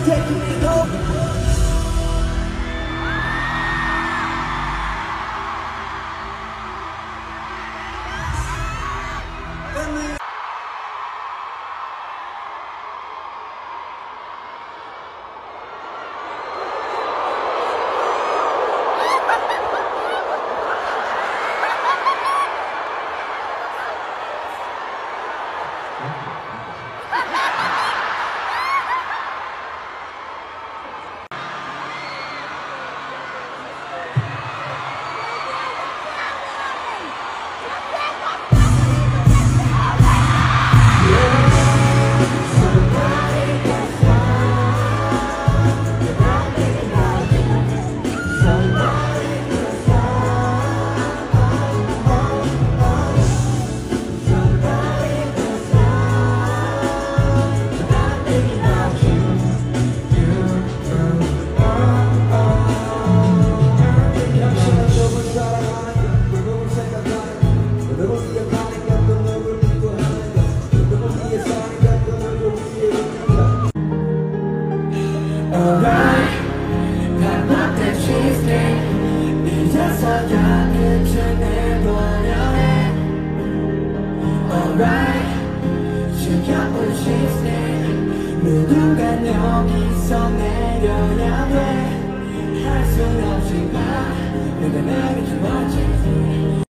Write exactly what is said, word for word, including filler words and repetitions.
taking me home. Alright, 밥 먹던 cheesecake 잊어서야 끝을 내보려 해. Alright, 지겨운 cheesecake 누군가 여기서 내려야 돼. 할 순 없지만 내가 나를 좋아하지.